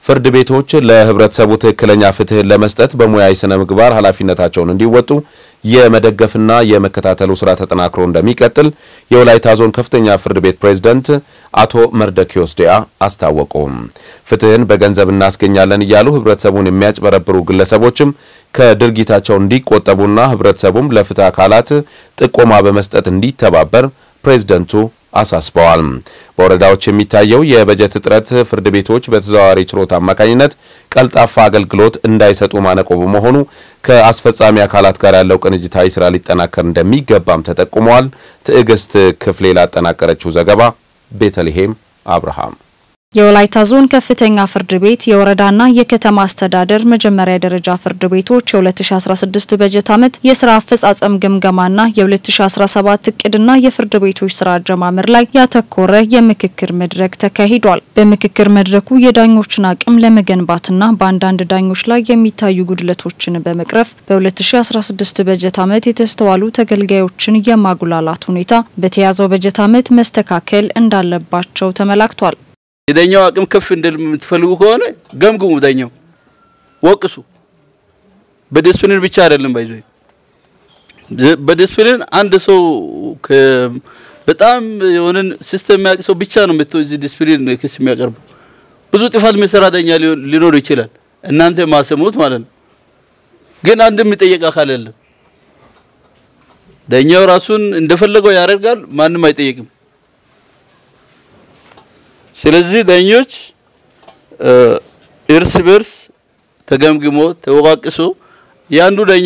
ፍርድ ቤቶች ለህብረተሰቡ ትክክለኛ ፍትህ ለመስጠት በሙያዊ ስነ ምግባር ኃላፊነታቸውን እንዲወጡ የመደገፍና የመከታተሉ ስራ ተጠናክሮ እንደሚቀጥል የወላይታ ዞን ከፍተኛ ፍርድ ቤት ፕሬዝዳንት አቶ መርደኪዮስ ዲያ አስታወቁ። ፍትህን በገንዘብ እናስገኛለን ይያሉ ህብረተሰቡን የሚያጭበረብሩ ግለሰቦችም ከድርጊታቸው እንዲቆጠቡና ህብረተሰቡም ለፍትህ አካላት ጥቆማ በመስጠት እንዲተባበር ፕሬዝዳንቱ አሳስበዋል። በወረዳዎች የሚታየው የበጀት እጥረት ፍርድ ቤቶች በተዘዋዋሪ ችሎት አማካኝነት ቀልጣፋ አገልግሎት እንዳይሰጡ ማነቆ በመሆኑ ከአስፈጻሚ አካላት ጋር ያለው ቅንጅታዊ ስራ ሊጠናከር እንደሚገባም ተጠቁመዋል። ትዕግስት ክፍሌ ላጠናቀረችው ዘገባ ቤተልሔም አብርሃም የወላይታ ዞን ከፍተኛ ፍርድ ቤት የወረዳና የከተማ አስተዳደር መጀመሪያ ደረጃ ፍርድ ቤቶች የ2016 በጀት ዓመት የሥራ አፈጻጸም ግምገማና የ2017 እቅድና የፍርድ ቤቶች ስራ አጀማመር ላይ ያተኮረ የምክክር መድረክ ተካሂዷል። በምክክር መድረኩ የዳኞችን አቅም ለመገንባትና በአንዳንድ ዳኞች ላይ የሚታዩ ጉድለቶችን በመቅረፍ በ2016 በጀት ዓመት የተስተዋሉ ተገልጋዮችን የማጉላላት ሁኔታ በተያዘው በጀት ዓመት መስተካከል እንዳለባቸው ተመላክቷል። የዳኛው አቅም ከፍ እንደምትፈልጉ ከሆነ ገምግሙ፣ ዳኛው ወቅሱ። በዲስፕሊን ብቻ አይደለም ባይዘይ በዲስፕሊን አንድ ሰው በጣም የሆነን ሲስተም ያቀሰው ብቻ ነው መጥቶ እዚህ ዲስፕሊን ክስ የሚያቀርብ ብዙ ጥፋት መሰራ ዳኛ ሊኖር ይችላል። እናንተ ማሰሙት ማለት ነው። ግን አንድ የሚጠየቅ አካል የለም። ዳኛው ራሱን እንደፈለገው ያደርጋል፣ ማንንም አይጠየቅም። ስለዚህ ዳኞች እርስ በርስ ተገምግሞ ተወቃቅሶ ያንዱ ዳኛ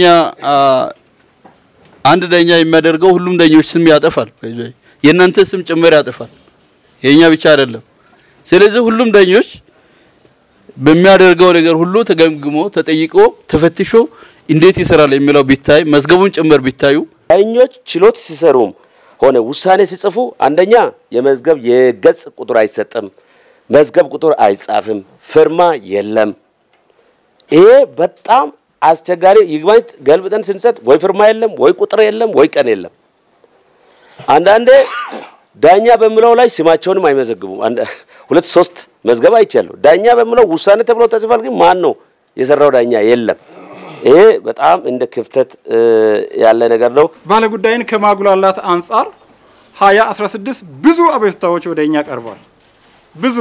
አንድ ዳኛ የሚያደርገው ሁሉም ዳኞች ስም ያጠፋል፣ የእናንተ ስም ጭምር ያጠፋል፣ የኛ ብቻ አይደለም። ስለዚህ ሁሉም ዳኞች በሚያደርገው ነገር ሁሉ ተገምግሞ ተጠይቆ ተፈትሾ እንዴት ይሰራል የሚለው ቢታይ መዝገቡን ጭምር ቢታዩ ዳኞች ችሎት ሲሰሩም ሆነ ውሳኔ ሲጽፉ አንደኛ የመዝገብ የገጽ ቁጥር አይሰጥም፣ መዝገብ ቁጥር አይጻፍም፣ ፍርማ የለም። ይሄ በጣም አስቸጋሪ ይግባኝ ገልብጠን ስንሰጥ ወይ ፍርማ የለም ወይ ቁጥር የለም ወይ ቀን የለም። አንዳንዴ ዳኛ በሚለው ላይ ስማቸውንም አይመዘግቡም። ሁለት ሶስት መዝገብ አይቻለሁ። ዳኛ በሚለው ውሳኔ ተብሎ ተጽፏል፣ ግን ማን ነው የሰራው ዳኛ የለም። ይሄ በጣም እንደ ክፍተት ያለ ነገር ነው። ባለ ጉዳይን ከማጉላላት አንፃር 2016 ብዙ አቤቱታዎች ወደኛ ቀርቧል። ብዙ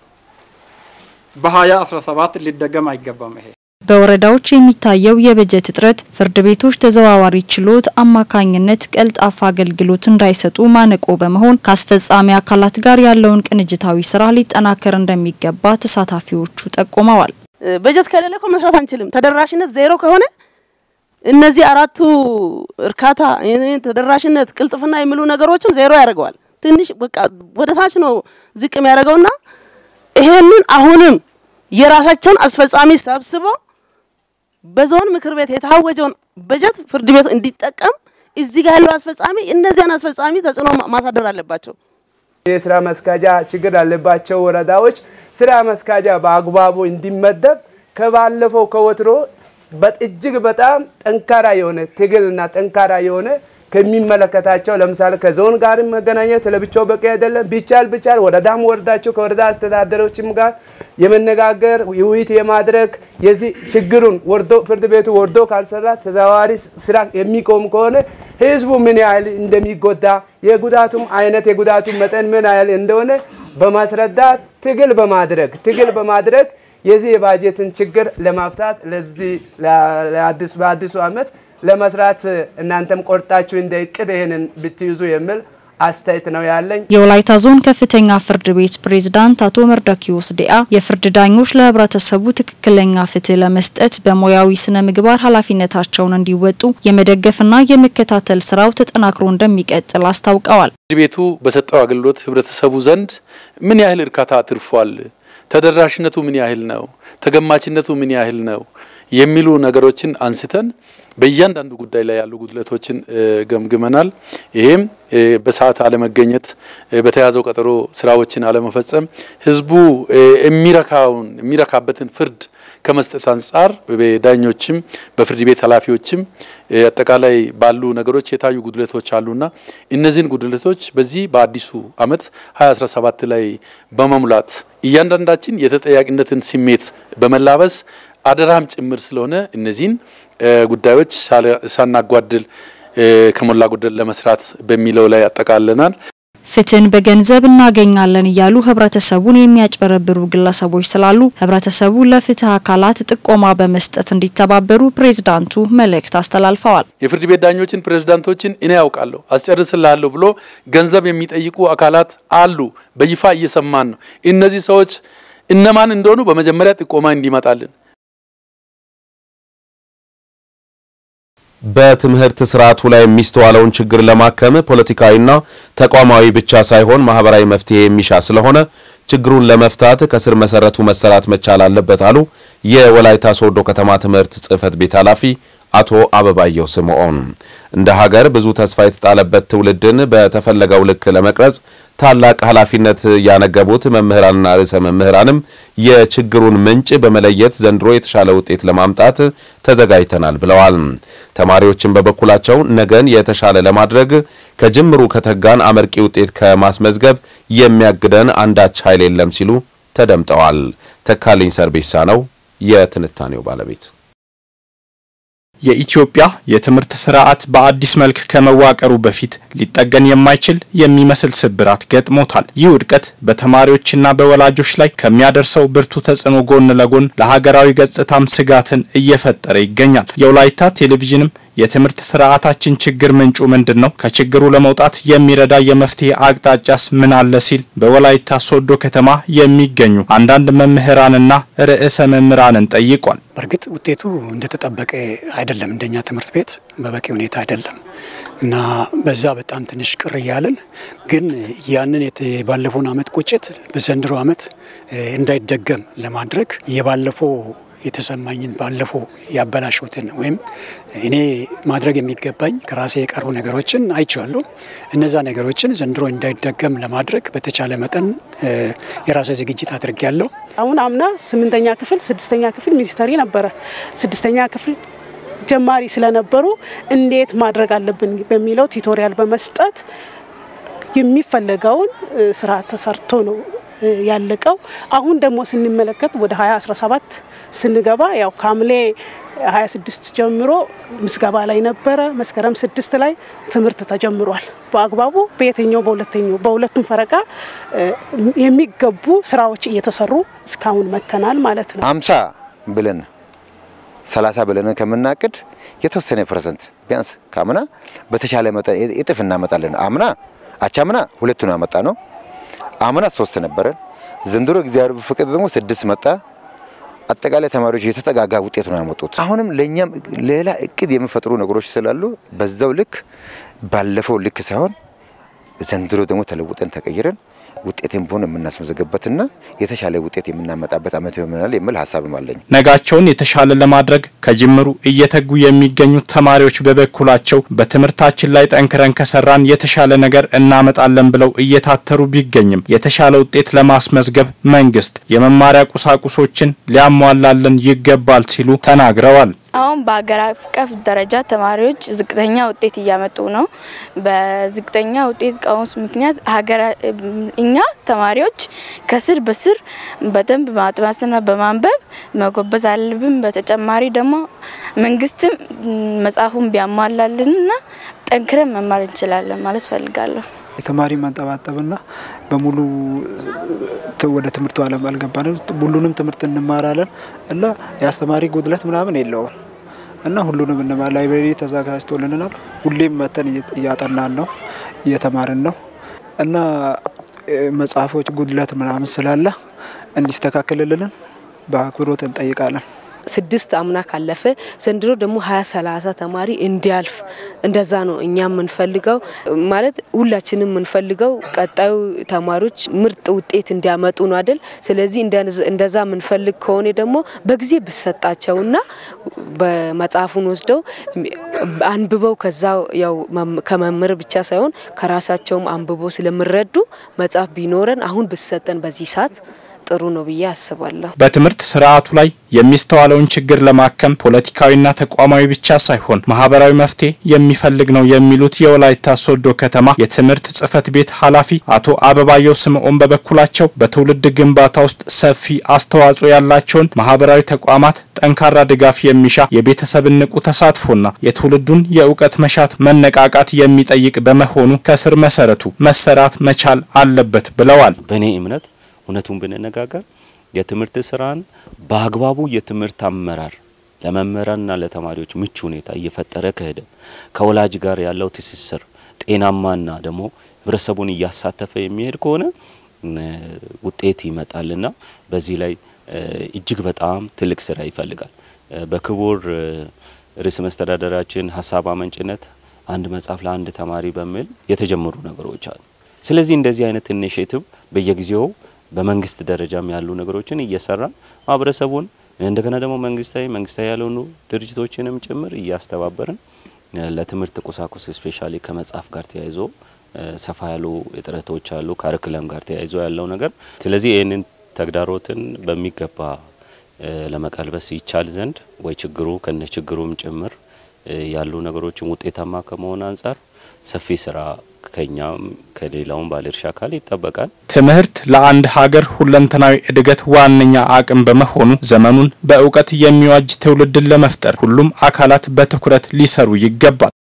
በ2017 ሊደገም አይገባም። ይሄ በወረዳዎች የሚታየው የበጀት እጥረት ፍርድ ቤቶች ተዘዋዋሪ ችሎት አማካኝነት ቀልጣፋ አገልግሎት እንዳይሰጡ ማነቆ በመሆን ከአስፈጻሚ አካላት ጋር ያለውን ቅንጅታዊ ስራ ሊጠናከር እንደሚገባ ተሳታፊዎቹ ጠቁመዋል። በጀት ከሌለ እኮ መስራት አንችልም። ተደራሽነት ዜሮ ከሆነ እነዚህ አራቱ እርካታ ተደራሽነት ቅልጥፍና የሚሉ ነገሮችን ዜሮ ያደርገዋል። ትንሽ በቃ ወደ ታች ነው ዝቅ የሚያደርገውና ይሄንን አሁንም የራሳቸውን አስፈጻሚ ሰብስበው በዞን ምክር ቤት የታወጀውን በጀት ፍርድ ቤት እንዲጠቀም እዚህ ጋር ያለው አስፈጻሚ እነዚያን አስፈጻሚ ተጽዕኖ ማሳደር አለባቸው። የስራ መስካጃ ችግር አለባቸው ወረዳዎች ስራ መስካጃ በአግባቡ እንዲመደብ ከባለፈው ከወትሮ በእጅግ በጣም ጠንካራ የሆነ ትግልና ጠንካራ የሆነ ከሚመለከታቸው ለምሳሌ ከዞን ጋር መገናኘት ለብቻው በቂ አይደለም። ቢቻል ወረዳም ወርዳቸው ከወረዳ አስተዳደሮችም ጋር የመነጋገር ውይይት የማድረግ የዚህ ችግሩን ወርዶ ፍርድ ቤቱ ወርዶ ካልሰራ ተዛዋሪ ስራ የሚቆም ከሆነ ህዝቡ ምን ያህል እንደሚጎዳ የጉዳቱም አይነት የጉዳቱም መጠን ምን ያህል እንደሆነ በማስረዳት ትግል በማድረግ የዚህ የባጀትን ችግር ለማፍታት ለዚህ በአዲሱ ዓመት ለመስራት እናንተም ቆርጣችሁ እንደይቅድ ይሄንን ብትይዙ የሚል አስተያየት ነው ያለኝ። የወላይታ ዞን ከፍተኛ ፍርድ ቤት ፕሬዝዳንት አቶ መርደኪዮስ ዲያ የፍርድ ዳኞች ለህብረተሰቡ ትክክለኛ ፍትህ ለመስጠት በሙያዊ ስነ ምግባር ኃላፊነታቸውን እንዲወጡ የመደገፍና የመከታተል ስራው ተጠናክሮ እንደሚቀጥል አስታውቀዋል። ፍርድ ቤቱ በሰጠው አገልግሎት ህብረተሰቡ ዘንድ ምን ያህል እርካታ አትርፏል፣ ተደራሽነቱ ምን ያህል ነው፣ ተገማችነቱ ምን ያህል ነው የሚሉ ነገሮችን አንስተን በእያንዳንዱ ጉዳይ ላይ ያሉ ጉድለቶችን ገምግመናል። ይሄም በሰዓት አለመገኘት፣ በተያዘው ቀጠሮ ስራዎችን አለመፈጸም፣ ህዝቡ የሚረካበትን ፍርድ ከመስጠት አንፃር በዳኞችም በፍርድ ቤት ኃላፊዎችም አጠቃላይ ባሉ ነገሮች የታዩ ጉድለቶች አሉና እነዚህን ጉድለቶች በዚህ በአዲሱ አመት 2017 ላይ በመሙላት እያንዳንዳችን የተጠያቂነትን ስሜት በመላበስ አደራም ጭምር ስለሆነ እነዚህን ጉዳዮች ሳናጓድል ከሞላ ጎደል ለመስራት በሚለው ላይ አጠቃለናል። ፍትህን በገንዘብ እናገኛለን እያሉ ህብረተሰቡን የሚያጭበረብሩ ግለሰቦች ስላሉ ህብረተሰቡ ለፍትህ አካላት ጥቆማ በመስጠት እንዲተባበሩ ፕሬዝዳንቱ መልእክት አስተላልፈዋል። የፍርድ ቤት ዳኞችን ፕሬዝዳንቶችን እኔ ያውቃለሁ አስጨርስልሃለሁ ብሎ ገንዘብ የሚጠይቁ አካላት አሉ። በይፋ እየሰማን ነው። እነዚህ ሰዎች እነማን እንደሆኑ በመጀመሪያ ጥቆማ እንዲመጣልን በትምህርት ስርዓቱ ላይ የሚስተዋለውን ችግር ለማከም ፖለቲካዊና ተቋማዊ ብቻ ሳይሆን ማህበራዊ መፍትሄ የሚሻ ስለሆነ ችግሩን ለመፍታት ከስር መሰረቱ መሰራት መቻል አለበት አሉ የወላይታ ሶዶ ከተማ ትምህርት ጽህፈት ቤት ኃላፊ አቶ አበባየው ስምዖን። እንደ ሀገር ብዙ ተስፋ የተጣለበት ትውልድን በተፈለገው ልክ ለመቅረጽ ታላቅ ኃላፊነት ያነገቡት መምህራንና ርዕሰ መምህራንም የችግሩን ምንጭ በመለየት ዘንድሮ የተሻለ ውጤት ለማምጣት ተዘጋጅተናል ብለዋል። ተማሪዎችን በበኩላቸው ነገን የተሻለ ለማድረግ ከጅምሩ ከተጋን አመርቂ ውጤት ከማስመዝገብ የሚያግደን አንዳች ኃይል የለም ሲሉ ተደምጠዋል። ተካልኝ ሰርቤሳ ነው የትንታኔው ባለቤት። የኢትዮጵያ የትምህርት ስርዓት በአዲስ መልክ ከመዋቀሩ በፊት ሊጠገን የማይችል የሚመስል ስብራት ገጥሞታል። ይህ ውድቀት በተማሪዎችና በወላጆች ላይ ከሚያደርሰው ብርቱ ተጽዕኖ ጎን ለጎን ለሀገራዊ ገጽታም ስጋትን እየፈጠረ ይገኛል። የወላይታ ቴሌቪዥንም የትምህርት ስርዓታችን ችግር ምንጩ ምንድነው? ከችግሩ ለመውጣት የሚረዳ የመፍትሄ አቅጣጫስ ምን አለ ሲል በወላይታ ሶዶ ከተማ የሚገኙ አንዳንድ መምህራንና ርዕሰ መምህራንን ጠይቋል። በርግጥ ውጤቱ እንደተጠበቀ አይደለም። እንደኛ ትምህርት ቤት በበቂ ሁኔታ አይደለም እና በዛ በጣም ትንሽ ቅር ያለን ግን ያንን የባለፈውን አመት ቁጭት በዘንድሮ አመት እንዳይደገም ለማድረግ የባለፈው የተሰማኝን ባለፈው ያበላሽሁትን ወይም እኔ ማድረግ የሚገባኝ ከራሴ የቀሩ ነገሮችን አይቻለሁ። እነዛ ነገሮችን ዘንድሮ እንዳይደገም ለማድረግ በተቻለ መጠን የራሴ ዝግጅት አድርጌያለሁ። አሁን አምና 8ኛ ክፍል 6ኛ ክፍል ሚኒስተሪ ነበረ። 6ኛ ክፍል ጀማሪ ስለነበሩ እንዴት ማድረግ አለብን በሚለው ቲዩቶሪያል በመስጠት የሚፈልገውን ስራ ተሰርቶ ነው ያለቀው። አሁን ደግሞ ስንመለከት ወደ 2017 ስንገባ ያው ካምሌ 26 ጀምሮ ምስጋባ ላይ ነበረ። መስከረም 6 ላይ ትምህርት ተጀምሯል። በአግባቡ በየትኛው በሁለቱም ፈረቃ የሚገቡ ስራዎች እየተሰሩ እስካሁን መተናል ማለት ነው። 50 ብለን 30 ብለን ከመናቀድ የተወሰነ ፐርሰንት ቢያንስ ካምና በተሻለ መጠን እጥፍ እናመጣለን። አቻምና 2 አመጣ ነው። አምና 3 ነበረ። ዘንድሮ እግዚአብሔር በፈቀደ ደግሞ 6 መጣ። አጠቃላይ ተማሪዎች የተጠጋጋ ውጤት ነው ያመጡት። አሁንም ለኛም ሌላ እቅድ የሚፈጥሩ ነገሮች ስላሉ በዛው ልክ ባለፈው ልክ ሳይሆን ዘንድሮ ደግሞ ተለውጠን ተቀይረን ውጤትን ሆነ የምናስመዘግበትና የተሻለ ውጤት የምናመጣበት አመት ይሆናል የሚል ሐሳብም አለኝ። ነጋቸውን የተሻለ ለማድረግ ከጅምሩ እየተጉ የሚገኙ ተማሪዎች በበኩላቸው በትምህርታችን ላይ ጠንክረን ከሰራን የተሻለ ነገር እናመጣለን ብለው እየታተሩ ቢገኝም የተሻለ ውጤት ለማስመዝገብ መንግስት የመማሪያ ቁሳቁሶችን ሊያሟላልን ይገባል ሲሉ ተናግረዋል። አሁን በአገር አቀፍ ደረጃ ተማሪዎች ዝቅተኛ ውጤት እያመጡ ነው። በዝቅተኛ ውጤት ቀውስ ምክንያት እኛ ተማሪዎች ከስር በስር በደንብ ማጥናትና በማንበብ መጎበዝ አለብን። በተጨማሪ ደግሞ መንግስትም መጻፉን ቢያሟላልንና ጠንክረን መማር እንችላለን ማለት ፈልጋለሁ። የተማሪ ማንጠባጠብና በሙሉ ወደ ትምህርቱ ዓለም አልገባንም። ሁሉንም ትምህርት እንማራለን እና ያስተማሪ ጉድለት ምናምን የለውም እና ሁሉንም እንማር። ላይብረሪ ተዘጋጅቶልናል። ሁሌም መተን እያጠናን ነው እየተማርን ነው እና መጽሐፎች ጉድለት ምናምን ስላለ እንዲስተካከልልን በአክብሮት እንጠይቃለን። 6 አምና ካለፈ ዘንድሮ ደግሞ 20-30 ተማሪ እንዲያልፍ እንደዛ ነው እኛ የምንፈልገው ማለት ሁላችንም የምንፈልገው ቀጣዩ ተማሪዎች ምርጥ ውጤት እንዲያመጡ ነው አይደል ስለዚህ እንደዛ የምንፈልግ ከሆነ ደግሞ በጊዜ ብሰጣቸውና በመጽሐፉን ወስደው አንብበው ከዛ ያው ከመምህር ብቻ ሳይሆን ከራሳቸውም አንብበው ስለምረዱ መጽሐፍ ቢኖረን አሁን ብሰጠን በዚህ ሰዓት ጥሩ ነው ብዬ አስባለሁ። በትምህርት ስርዓቱ ላይ የሚስተዋለውን ችግር ለማከም ፖለቲካዊና ተቋማዊ ብቻ ሳይሆን ማህበራዊ መፍትሄ የሚፈልግ ነው የሚሉት የወላይታ ሶዶ ከተማ የትምህርት ጽፈት ቤት ኃላፊ አቶ አበባየው ስምዖን በበኩላቸው በትውልድ ግንባታ ውስጥ ሰፊ አስተዋጽኦ ያላቸውን ማህበራዊ ተቋማት ጠንካራ ድጋፍ የሚሻ የቤተሰብ ንቁ ተሳትፎና የትውልዱን የእውቀት መሻት መነቃቃት የሚጠይቅ በመሆኑ ከስር መሰረቱ መሰራት መቻል አለበት ብለዋል። በኔ እምነት እውነቱን ብንነጋገር የትምህርት ስራን በአግባቡ የትምህርት አመራር ለመምህራንና ለተማሪዎች ምቹ ሁኔታ እየፈጠረ ከሄደ ከወላጅ ጋር ያለው ትስስር ጤናማና ደግሞ ህብረተሰቡን እያሳተፈ የሚሄድ ከሆነ ውጤት ይመጣልና በዚህ ላይ እጅግ በጣም ትልቅ ስራ ይፈልጋል። በክቡር ርዕሰ መስተዳድራችን ሐሳብ አመንጭነት አንድ መጽሐፍ ለአንድ ተማሪ በሚል የተጀመሩ ነገሮች አሉ። ስለዚህ እንደዚህ አይነት ኢኒሼቲቭ በየጊዜው በመንግስት ደረጃም ያሉ ነገሮችን እየሰራ ማህበረሰቡን እንደገና ደግሞ መንግስታዊ ያልሆኑ ድርጅቶችንም ጭምር እያስተባበርን ለትምህርት ቁሳቁስ ስፔሻሊ ከመጽሐፍ ጋር ተያይዞ ሰፋ ያሉ እጥረቶች አሉ ካሪኩለም ጋር ተያይዞ ያለው ነገር ስለዚህ ይሄንን ተግዳሮትን በሚገባ ለመቀልበስ ይቻል ዘንድ ወይ ችግሩ ከነችግሩም ጭምር ያሉ ነገሮችን ውጤታማ ከመሆን አንፃር ሰፊ ስራ ከኛም ከሌላውም ባለድርሻ አካል ይጠበቃል። ትምህርት ለአንድ ሀገር ሁለንተናዊ እድገት ዋነኛ አቅም በመሆኑ ዘመኑን በእውቀት የሚዋጅ ትውልድን ለመፍጠር ሁሉም አካላት በትኩረት ሊሰሩ ይገባል።